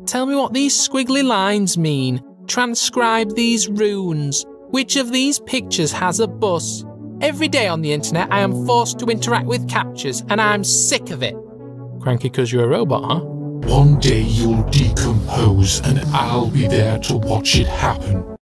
tell me what these squiggly lines mean. Transcribe these runes. Which of these pictures has a bus? Every day on the internet I am forced to interact with captures and I'm sick of it. Cranky 'cause you're a robot, huh? One day you'll decompose and I'll be there to watch it happen.